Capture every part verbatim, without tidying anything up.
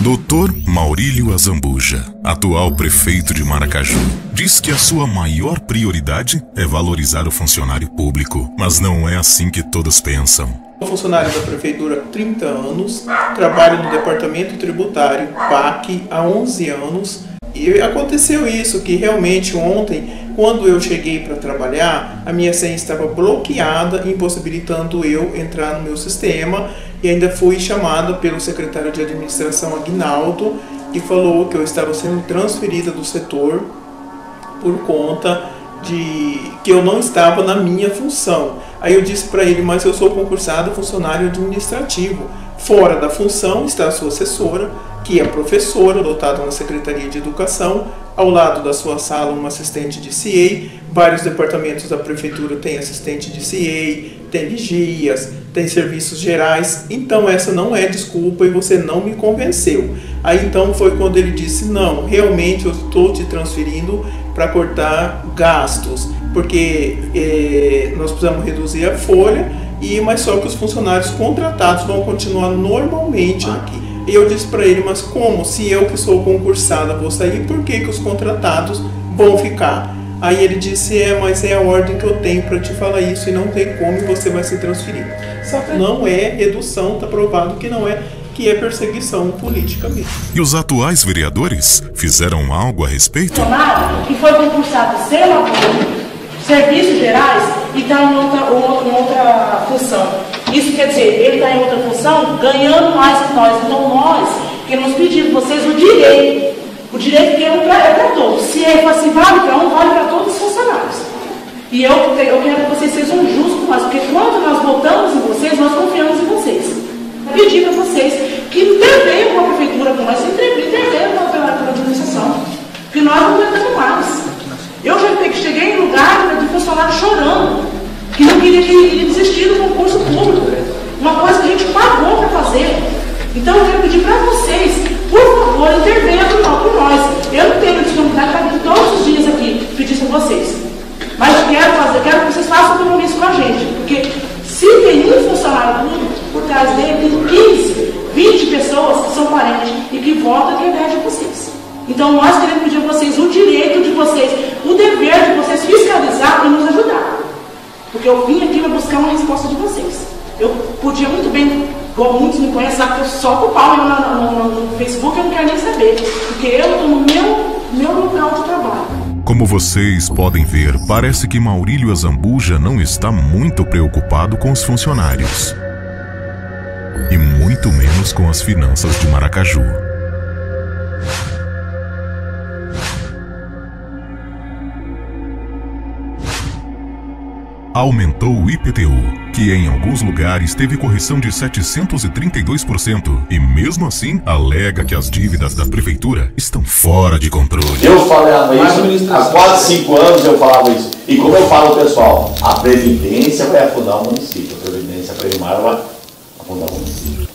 doutor Maurílio Azambuja, atual prefeito de Maracaju, diz que a sua maior prioridade é valorizar o funcionário público, mas não é assim que todos pensam. Sou funcionário da prefeitura há trinta anos, trabalho no departamento tributário P A C há onze anos. E aconteceu isso, que realmente ontem, quando eu cheguei para trabalhar, a minha senha estava bloqueada, impossibilitando eu entrar no meu sistema, e ainda fui chamado pelo secretário de administração Aguinaldo, que falou que eu estava sendo transferida do setor por conta de que eu não estava na minha função. Aí eu disse para ele, mas eu sou concursado funcionário administrativo. Fora da função está a sua assessora, que é professora, lotada na Secretaria de Educação. Ao lado da sua sala, uma assistente de C A. Vários departamentos da prefeitura têm assistente de C A, tem vigias, tem serviços gerais. Então essa não é desculpa e você não me convenceu. Aí então foi quando ele disse, não, realmente eu estou te transferindo para cortar gastos, porque eh, nós precisamos reduzir a folha, e, mas só que os funcionários contratados vão continuar normalmente aqui. E eu disse para ele, mas como? Se eu que sou concursada vou sair, por que que os contratados vão ficar? Aí ele disse, é, mas é a ordem que eu tenho para te falar isso e não tem como, você vai ser transferido. Só que não é redução, está provado que não é, que é perseguição política mesmo. E os atuais vereadores fizeram algo a respeito? Que foi concursado zelador, serviços gerais e está em outra, outra, outra função. Isso quer dizer, ele está em outra função ganhando mais que nós. Então nós queremos pedir para vocês o direito, o direito que é para todos. Se ele for assim, vale para um, vale para todos os funcionários. E eu, eu quero que vocês sejam justos com nós, porque quando nós votamos em vocês, nós confiamos em vocês. Pedir para vocês que intervenham com a prefeitura, com nós, intervenham com a administração, porque nós não aguentamos mais. Eu já cheguei em lugar de funcionário chorando, que não queria, queria desistir do concurso público, uma coisa que a gente pagou para fazer. Então eu quero pedir para vocês, por favor, intervenham por nós. Eu não tenho disponibilidade para vir todos os dias aqui pedir para vocês, mas eu quero fazer, quero que vocês façam compromisso com a gente, porque se tem um funcionário público, por trás dele tem quinze, vinte pessoas que são parentes e que votam que é ideia de vocês. Então nós queremos pedir a vocês o direito de vocês, o dever de vocês fiscalizar e nos ajudar. Porque eu vim aqui para buscar uma resposta de vocês. Eu podia muito bem, como muitos me conhecem, sabe que eu só com o pau no, no, no Facebook, eu não quero nem saber. Porque eu estou no meu, meu local de trabalho. Como vocês podem ver, parece que Maurílio Azambuja não está muito preocupado com os funcionários. E muito menos com as finanças de Maracaju. Aumentou o I P T U, que em alguns lugares teve correção de setecentos e trinta e dois por cento, e mesmo assim alega que as dívidas da prefeitura estão fora de controle. Eu falava isso, há quase cinco anos eu falava isso. E como eu falo, pessoal, a Previdência vai afundar o município, a Previdência primária vai afundar o município.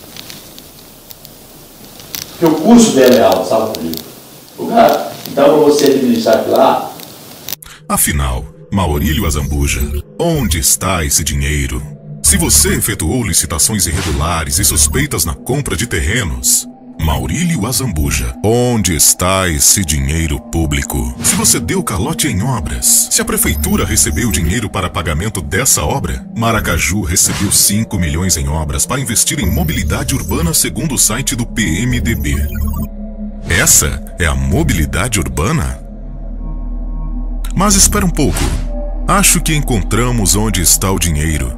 Porque o custo dela é alto, sabe, Rodrigo? Então, para você administrar aquilo lá... Afinal, Maurílio Azambuja, onde está esse dinheiro? Se você efetuou licitações irregulares e suspeitas na compra de terrenos, Maurílio Azambuja, onde está esse dinheiro público? Se você deu calote em obras, se a prefeitura recebeu dinheiro para pagamento dessa obra, Maracaju recebeu cinco milhões em obras para investir em mobilidade urbana segundo o site do P M D B. Essa é a mobilidade urbana? Mas espera um pouco. Acho que encontramos onde está o dinheiro.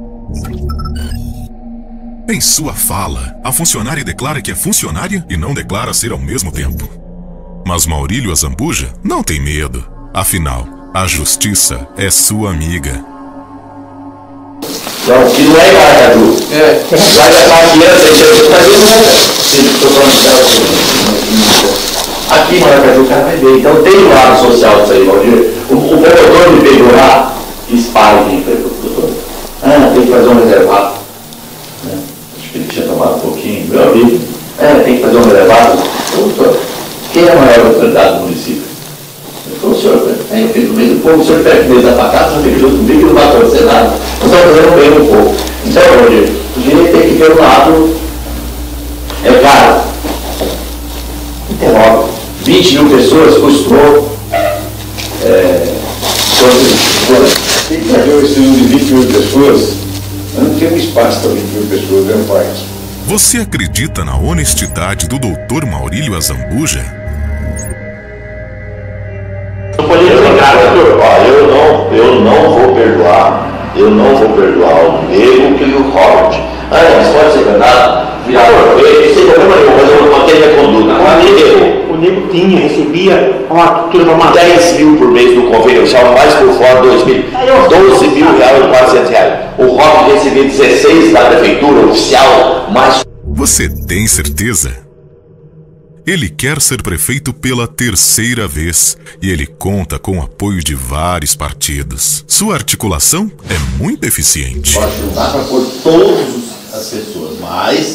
Em sua fala, a funcionária declara que é funcionária e não declara ser ao mesmo tempo. Mas Maurílio Azambuja não tem medo. Afinal, a justiça é sua amiga. Não, que não é Maracaju. É. Vai gastar dinheiro, você vai ver aqui em Maracaju o cara vai ver. Então tem um lado social disso aí, Valdir. O, o promotor me pegou lá, fiz pai aqui, doutor. Ah, tem que fazer um reservado. Né? Acho que ele tinha tomado um pouquinho. Meu amigo, é, tem que fazer um reservado. Doutor, quem é a maior autoridade do município? Ele falou, senhor, é, eu fiz no meio do povo, o senhor pega que da tua casa, não fica junto comigo, não vai acontecer nada. Nós estamos fazendo bem um pouco. Então, Valdir, o direito tem que ver um lado, é caro. vinte mil pessoas custou. É, Quem pagou esse número de vinte mil pessoas? Eu não tenho espaço para vinte mil pessoas, não faz. Você acredita na honestidade do doutor Maurílio Azambuja? Eu poderia lembrar, doutor, ó, eu não, eu não vou perdoar, eu não vou perdoar o Nego e o Robert. Ah, mas pode ser verdade? Virar proveito, sem problema nenhum, mas eu vou manter minha conduta. O Nego tinha, recebia uma turma uma dez mil por mês do convênio social, mais por fora dois mil. doze mil reais e quatrocentos reais. O Robert recebia dezesseis da prefeitura oficial, mais. Você tem certeza? Ele quer ser prefeito pela terceira vez e ele conta com o apoio de vários partidos. Sua articulação é muito eficiente. Pode juntar para pôr todas as pessoas, mas,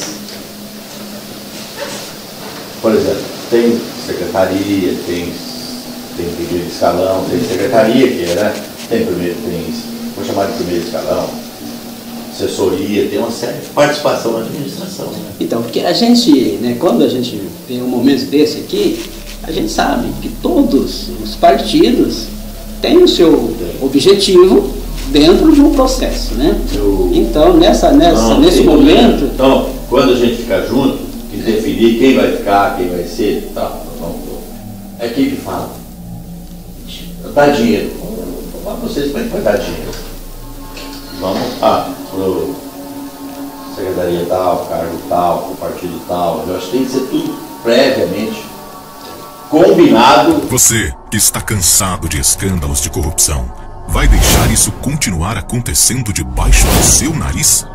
por exemplo, tem secretaria, tem, tem primeiro escalão, tem secretaria que é, né? Tem primeiro, tem, vou chamar de primeiro escalão, assessoria, tem uma série de participação na administração. Né? Então, porque a gente, né, quando a gente tem um momento desse aqui, a gente sabe que todos os partidos têm o seu objetivo dentro de um processo, né? Eu... Então, nessa, nessa, Não, nesse momento... Então, quando a gente ficar junto, e definir quem vai ficar, quem vai ser, tá, vamos, é quem que fala. Dá dinheiro. Vou falar para vocês como é que vai dar dinheiro. Vamos, ah, pro secretaria tal, cargo tal, pro partido tal. Eu acho que tem que ser tudo previamente combinado. Você que está cansado de escândalos de corrupção, vai deixar isso continuar acontecendo debaixo do seu nariz?